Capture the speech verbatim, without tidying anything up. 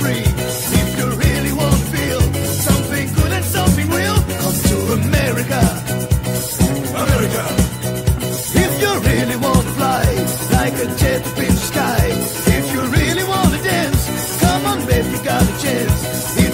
free. If you really want to feel something good and something real, come to America. America. If you really want to fly like a jet up in the sky, if you really want to dance, come on baby, you got a chance. If